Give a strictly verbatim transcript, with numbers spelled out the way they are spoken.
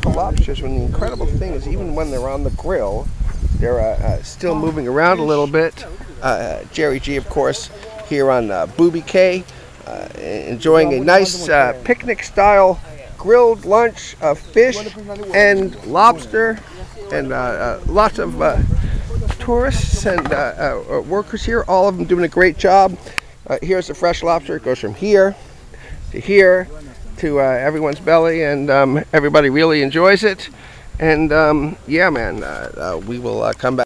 beautiful lobsters. And the incredible thing is, even when they're on the grill, they're uh, uh, still moving around a little bit. Uh, Jerry G, of course, here on uh, Booby K, uh, enjoying a nice uh, picnic-style grilled lunch of fish and lobster, and uh, uh, lots of uh, tourists and uh, uh, workers here, all of them doing a great job. Uh, here's the fresh lobster. It goes from here to here to uh, everyone's belly, and um, everybody really enjoys it. And um, yeah, man, uh, uh, we will uh, come back.